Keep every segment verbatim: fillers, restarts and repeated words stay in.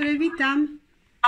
dobry, witam.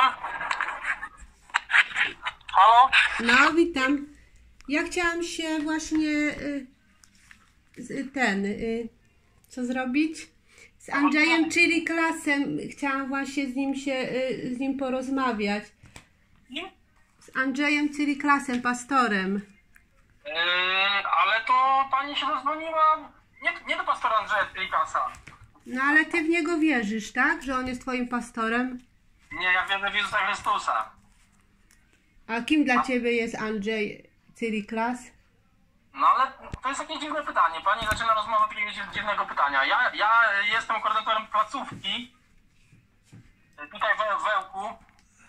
Halo? No, witam. Ja chciałam się właśnie y, z, ten, y, co zrobić? Z Andrzejem Chiriklasem. Chciałam właśnie z nim się, y, z nim porozmawiać. Nie? Z Andrzejem Chiriklasem, pastorem. Yy, ale to pani się zadzwoniła nie, nie do pastora Andrzeja Chiriklasa. No ale ty w niego wierzysz, tak? Że on jest twoim pastorem? Nie, ja wierzę w Jezusa Chrystusa. A kim dla ciebie jest Andrzej Chiriklas? No ale to jest jakieś dziwne pytanie. Pani zaczyna rozmowę od jakiegoś dziwnego pytania. Ja, ja jestem koordynatorem placówki tutaj w Wełku,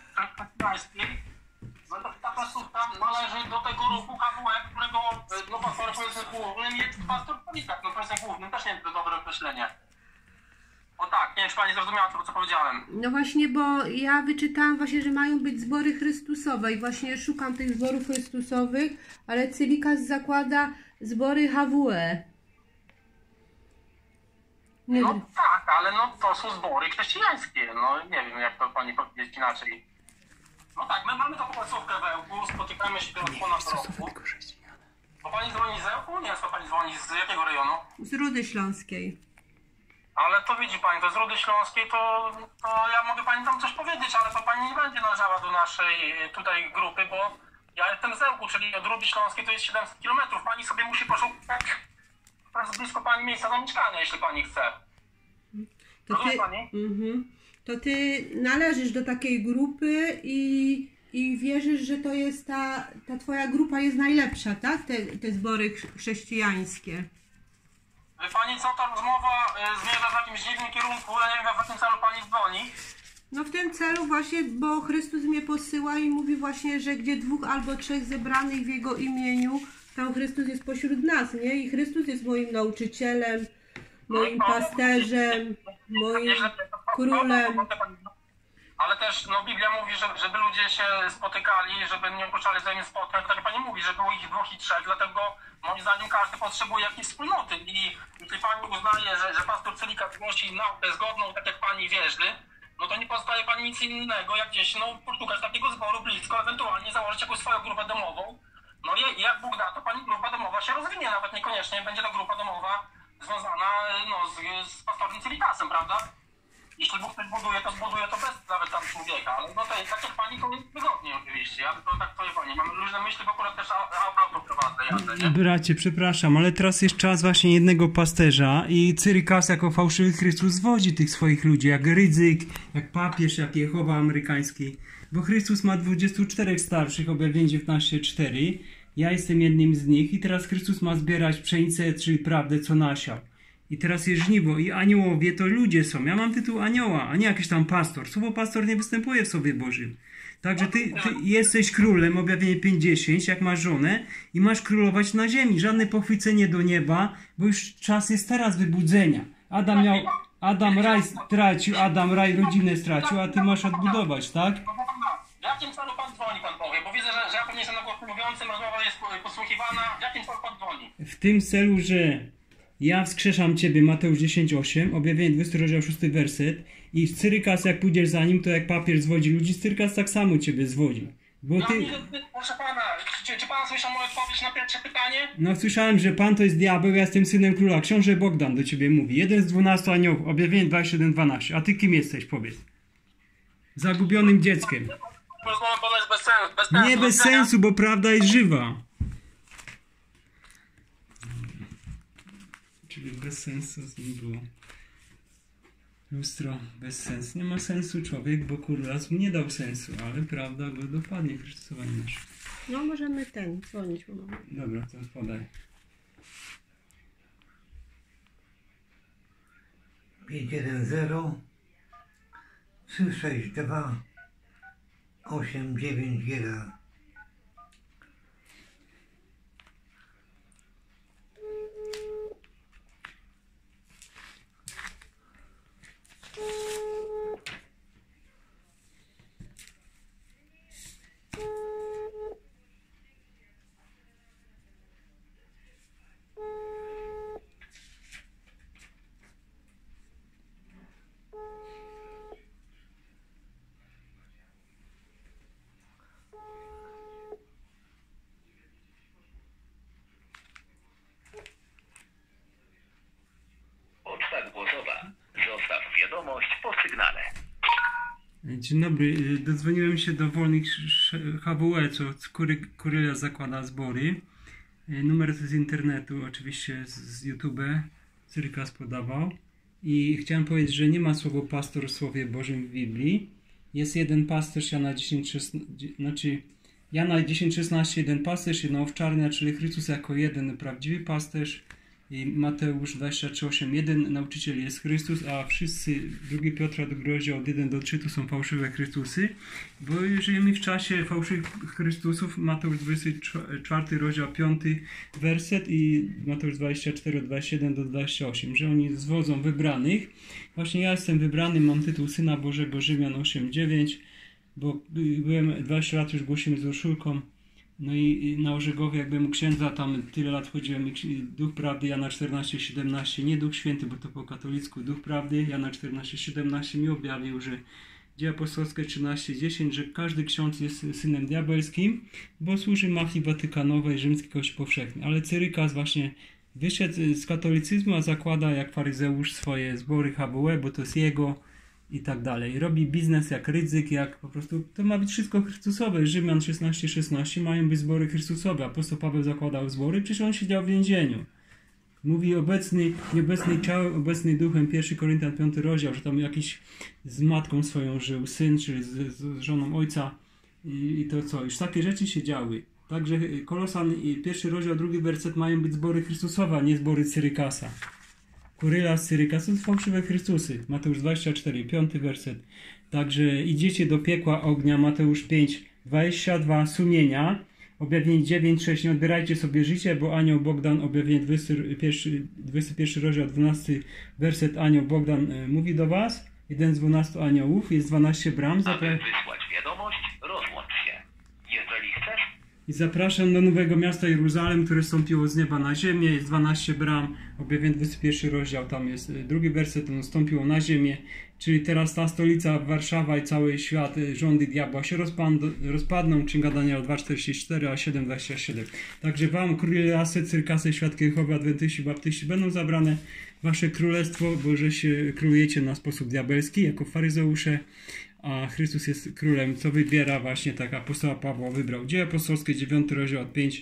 no to ta placówka należy do tego ruchu K W E, którego no, pastorem powiedzmy głównym jest pastor Polikak. No powiedzmy głównym też nie jest to dobre określenie. O tak, nie wiem, czy pani zrozumiała to, co powiedziałem. No właśnie, bo ja wyczytałam właśnie, że mają być zbory chrystusowe i właśnie szukam tych zborów chrystusowych, ale Chirikas zakłada zbory H W E. Nie No wiem. tak, ale no to są zbory chrześcijańskie. No nie wiem, jak to pani powiedzieć inaczej. No tak, my mamy taką placówkę w Ełku, spotykamy się od ponad roku. Bo pani dzwoni z Ełku? Nie, co pani dzwoni? Z jakiego rejonu? Z Rudy Śląskiej. Ale to widzi pani, to z Rudy Śląskiej, to, to ja mogę pani tam coś powiedzieć, ale to pani nie będzie należała do naszej tutaj grupy, bo ja jestem z Ełku, czyli od Rudy Śląskiej to jest siedemset kilometrów. Pani sobie musi poszukać teraz blisko pani miejsca zamieszkania, jeśli pani chce. To ty, pani? mhm. To ty należysz do takiej grupy i, i wierzysz, że to jest ta, ta twoja grupa jest najlepsza, tak? Te, te zbory chrześcijańskie. Wie pani co, ta rozmowa y, zmierza w jakimś dziwnym kierunku, ja nie wiem w jakim celu pani dzwoni. No w tym celu właśnie, bo Chrystus mnie posyła i mówi właśnie, że gdzie dwóch albo trzech zebranych w Jego imieniu, tam Chrystus jest pośród nas, nie? I Chrystus jest moim nauczycielem, moim pasterzem, moim królem. Ale też no, Biblia mówi, żeby, żeby ludzie się spotykali, żeby nie opuszczali wzajemnie spotkań. Tak jak pani mówi, że było ich dwóch i trzech, dlatego moim zdaniem każdy potrzebuje jakiejś wspólnoty. I jeśli pani uznaje, że, że pastor Chirikas głosi naukę zgodną, tak jak pani wierzy, no to nie pozostaje pani nic innego, jak gdzieś no, poszukać takiego zboru blisko, ewentualnie założyć jakąś swoją grupę domową. No i jak Bóg da, to pani grupa domowa się rozwinie, nawet niekoniecznie będzie to grupa domowa związana no, z, z pastorem Chirikasem, prawda? Jeśli Bóg coś buduje, to zbuduje to bez nawet tam człowieka, ale no to jest tak jak pani, to jest wygodnie oczywiście, ja to tak to jest pani. Mam różne myśli, bo akurat też auto prowadzę, jadę, nie? Bracie, przepraszam, ale teraz jest czas właśnie jednego pasterza i Chirikas jako fałszywy Chrystus wodzi tych swoich ludzi, jak Rydzyk, jak papież, jak Jehowa amerykański. Bo Chrystus ma dwudziestu czterech starszych, objawienie dziewiętnaście cztery. Ja jestem jednym z nich i teraz Chrystus ma zbierać pszenicę, czyli prawdę, co nasiał. I teraz jest żniwo i aniołowie to ludzie są. Ja mam tytuł anioła, a nie jakiś tam pastor. Słowo pastor nie występuje w Słowie Bożym. Także ty, ty jesteś królem, objawienie pięć dziesięć, jak masz żonę i masz królować na ziemi. Żadne pochwycenie do nieba, bo już czas jest teraz wybudzenia. Adam miał, Adam raj stracił, Adam raj rodzinę stracił, a ty masz odbudować, tak? W jakim celu pan dzwoni, pan powie? Bo widzę, że, że ja pewnie jestem na głośno mówiącym, rozmowa jest posłuchiwana. W jakim celu pan dzwoni? W tym celu, że ja wskrzeszam Ciebie, Mateusz dziesięć osiem, objawienie dwudziesty rozdział szósty werset i z Chirikas jak pójdziesz za nim, to jak papież zwodzi ludzi, z Chirikas tak samo Ciebie zwodzi. Bo ty... No, proszę pana, czy, czy pan słyszał moją odpowiedź na pierwsze pytanie? No słyszałem, że Pan to jest diabeł, ja jestem synem króla. Książę Bogdan do Ciebie mówi. Jeden z dwunastu aniołów, objawienie dwadzieścia jeden dwanaście. A Ty kim jesteś, powiedz? Zagubionym dzieckiem. Rozmowa pana jest bez sensu. Bez sensu. Nie bez sensu, bo prawda jest żywa. Czyli bez sensu nie było. Lustro bez sensu. Nie ma sensu człowiek, bo królas mu nie dał sensu, ale prawda go dopadnie, Chrystusowanie nasze. No możemy ten, dzwonić. Bo mamy. Dobra, to podaj. pięć jeden zero trzy sześć dwa osiem dziewięć jeden. Dzień dobry. Dodzwoniłem się do wolnych H W E, co Kuryla zakłada zbory. Numer z internetu, oczywiście z YouTube, Cyrykas podawał. I chciałem powiedzieć, że nie ma słowo pastor w Słowie Bożym w Biblii. Jest jeden pasterz, Jana dziesięć szesnaście, znaczy Jana dziesięć szesnaście, jeden pasterz, jedna owczarnia, czyli Chrystus jako jeden prawdziwy pasterz. I Mateusz dwadzieścia trzy osiem, jeden nauczyciel jest Chrystus, a wszyscy, drugi Piotra drugi rozdział od jeden do trzy to są fałszywe Chrystusy, bo żyjemy w czasie fałszywych Chrystusów. Mateusz dwudziesty czwarty rozdział piąty werset i Mateusz dwadzieścia cztery od dwudziestego siódmego do dwudziestego ósmego, że oni zwodzą wybranych. Właśnie ja jestem wybrany, mam tytuł Syna Bożego, Rzymian osiem dziewięć, bo byłem dwadzieścia lat już głosimy z Urszulką. No i na Orzegowie, jak byłem u księdza, tam tyle lat chodziłem, Duch Prawdy, Jana czternaście siedemnaście, nie Duch Święty, bo to po katolicku, Duch Prawdy, Jana czternaście siedemnaście mi objawił, że Dzieje Apostolskie trzynaście dziesięć, że każdy ksiądz jest synem diabelskim, bo służy mafii watykanowej, rzymskiej Kości Powszechnej. Ale Cyrykas właśnie wyszedł z katolicyzmu, a zakłada jak faryzeusz swoje zbory H W E, bo to jest jego i tak dalej. Robi biznes jak Rydzyk, jak po prostu, to ma być wszystko Chrystusowe. Rzymian szesnaście szesnaście mają być zbory Chrystusowe. Apostoł Paweł zakładał zbory, przecież on siedział w więzieniu. Mówi obecny, nieobecny ciałem, obecny duchem, pierwszy Koryntian piąty rozdział, że tam jakiś z matką swoją żył, syn, czyli z, z żoną ojca i, i to co, już takie rzeczy się działy. Także Kolosan i pierwszy rozdział, drugi werset mają być zbory Chrystusowe, a nie zbory Cyrykasa. Kuryla z Cyrykasa to są fałszywe Chrystusy. Mateusz dwadzieścia cztery, piąty werset. Także idziecie do piekła ognia, Mateusz pięć, dwadzieścia dwa, sumienia. Objawienie dziewięć sześć, nie odbierajcie sobie życia, bo anioł Bogdan, objawienie dwudziesty pierwszy, dwudziesty pierwszy rozdział, dwunasty werset, anioł Bogdan e, mówi do was. Jeden z dwunastu aniołów, jest dwanaście bram. Aby wysłać wiadomość, rozłącz się. Jeżeli chcesz... I zapraszam do nowego miasta Jeruzalem, które stąpiło z nieba na ziemię. Jest dwanaście bram, objawienie dwudziesty pierwszy rozdział, tam jest drugi werset, on stąpiło na ziemię. Czyli teraz ta stolica, Warszawa i cały świat, rządy diabła się rozpadną. Księga Daniela dwa czterdzieści cztery, a siedem dwadzieścia siedem. Także wam, Kurylasy, Cyrkasy, Świadki Jehowy, Adwentyści, Baptyści będą zabrane wasze królestwo, bo że się królujecie na sposób diabelski, jako faryzeusze, a Chrystus jest królem, co wybiera właśnie tak apostoła Pawła wybrał. Dzieje apostolskie, dziewiąty rozdział od pięć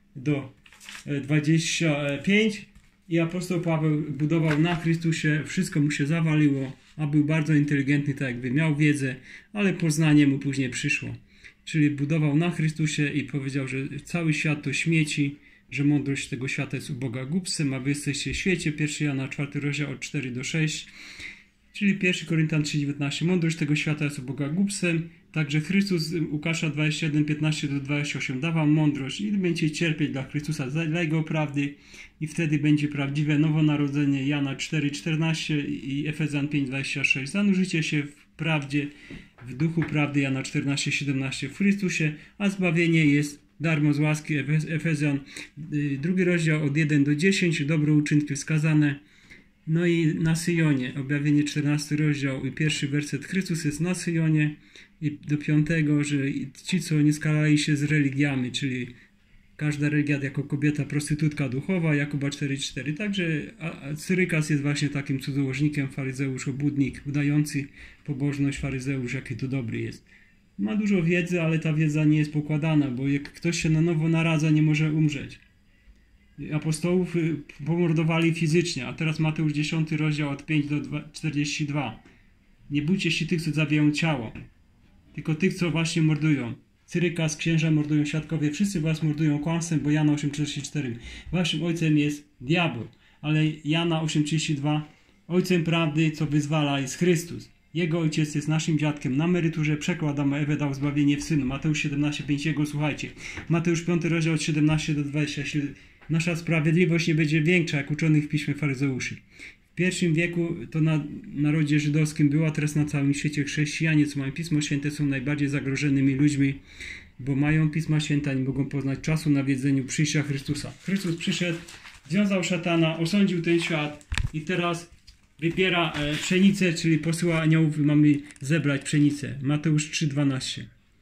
do dwudziestego piątego i apostoł Paweł budował na Chrystusie, wszystko mu się zawaliło, a był bardzo inteligentny, tak jakby miał wiedzę, ale poznanie mu później przyszło. Czyli budował na Chrystusie i powiedział, że cały świat to śmieci, że mądrość tego świata jest u Boga głupstwem, a wy jesteście w świecie. pierwszy Jana czwarty rozdział od cztery do sześciu. Czyli pierwszy Koryntian trzy dziewiętnaście. Mądrość tego świata jest u Boga głupstwem. Także Chrystus, Łukasza dwadzieścia jeden piętnaście do dwudziestu ośmiu, da wam mądrość i będziecie cierpieć dla Chrystusa, dla Jego prawdy i wtedy będzie prawdziwe nowonarodzenie. Jana cztery czternaście i Efezjan pięć dwadzieścia sześć. Zanurzycie się w prawdzie, w duchu prawdy. Jana czternaście siedemnaście, w Chrystusie, a zbawienie jest darmo z łaski. Efezjan drugi rozdział od jeden do dziesięciu, dobre uczynki wskazane. No i na Syjonie, objawienie czternasty rozdział i pierwszy werset, Chrystus jest na Syjonie i do piątego, że ci, co nie skalali się z religiami, czyli każda religia jako kobieta, prostytutka duchowa, Jakuba cztery cztery. Także Cyrykas jest właśnie takim cudzołożnikiem, faryzeusz, obłudnik, udający pobożność faryzeusz, jaki to dobry jest. Ma dużo wiedzy, ale ta wiedza nie jest pokładana, bo jak ktoś się na nowo naradza, nie może umrzeć. Apostołów pomordowali fizycznie, a teraz Mateusz dziesiąty rozdział od piątego do czterdziestego drugiego. Nie bójcie się tych, co zabijają ciało, tylko tych, co właśnie mordują. Cyrykas, księża mordują, świadkowie, wszyscy was mordują kłamstwem, bo Jana osiem trzydzieści cztery. Waszym ojcem jest diabeł, ale Jana osiem trzydzieści dwa, ojcem prawdy, co wyzwala, jest Chrystus. Jego ojciec jest naszym dziadkiem na emeryturze, przekład Ewę dał zbawienie w synu. Mateusz siedemnaście pięć, jego słuchajcie. Mateusz piąty rozdział od siedemnastego do dwudziestego. Nasza sprawiedliwość nie będzie większa, jak uczonych w piśmie faryzeuszy. W pierwszym wieku to na narodzie żydowskim była, teraz na całym świecie chrześcijanie, co mają Pismo Święte, są najbardziej zagrożonymi ludźmi, bo mają Pisma Święte, nie mogą poznać czasu nawiedzeniu przyjścia Chrystusa. Chrystus przyszedł, związał szatana, osądził ten świat i teraz wybiera e, pszenicę, czyli posyła aniołów, mamy zebrać pszenicę. Mateusz trzy dwanaście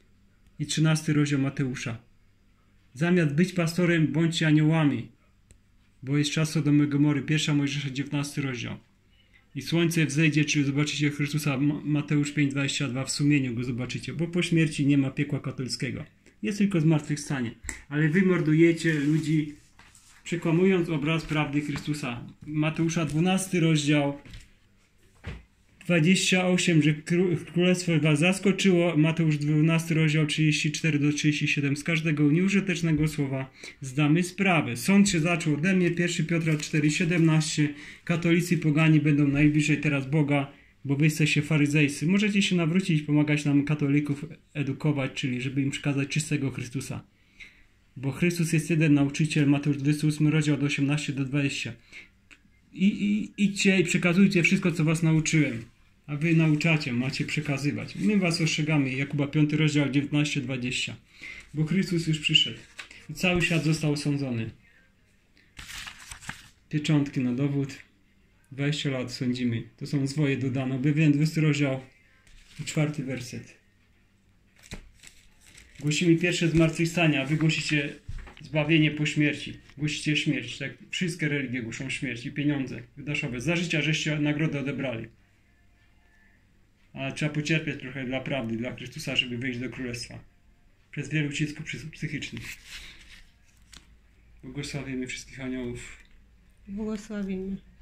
i trzynasty rozdział Mateusza. Zamiast być pastorem, bądźcie aniołami, bo jest czas Sodomy i Gomory. Pierwsza Mojżesza, dziewiętnasty rozdział. I słońce wzejdzie, czy zobaczycie Chrystusa, Mateusz pięć dwadzieścia dwa, w sumieniu go zobaczycie, bo po śmierci nie ma piekła katolickiego. Jest tylko zmartwychwstanie. Ale wy mordujecie ludzi, przekłamując obraz prawdy Chrystusa. Mateusza dwunasty rozdział, dwadzieścia osiem, że królestwo was zaskoczyło. Mateusz dwunasty rozdział, trzydzieści cztery do trzydziestu siedmiu. Z każdego nieużytecznego słowa zdamy sprawę. Sąd się zaczął ode mnie. pierwszy Piotra cztery siedemnaście. Katolicy i pogani będą najbliżej teraz Boga, bo wy jesteście faryzejscy. Możecie się nawrócić i pomagać nam katolików edukować, czyli żeby im przekazać czystego Chrystusa. Bo Chrystus jest jeden nauczyciel. Mateusz dwudziesty ósmy rozdział od osiemnastego do dwudziestego. I, i idźcie i przekazujcie wszystko, co was nauczyłem. A wy nauczacie, macie przekazywać. My was ostrzegamy. Jakuba piąty rozdział dziewiętnaście dwadzieścia. Bo Chrystus już przyszedł. I cały świat został osądzony. Pieczątki na dowód. dwadzieścia lat sądzimy. To są zwoje dodane. Objawienie dwudziesty rozdział i czwarty werset. Głosimy pierwsze zmartwychwstanie, a wy głosicie zbawienie po śmierci. Głosicie śmierć. Tak? Wszystkie religie głoszą śmierć i pieniądze wydaszowe. Za życia żeście nagrodę odebrali. Ale trzeba pocierpieć trochę dla prawdy, dla Chrystusa, żeby wyjść do Królestwa. Przez wielu ucisków psychicznych. Błogosławimy wszystkich aniołów. Błogosławimy.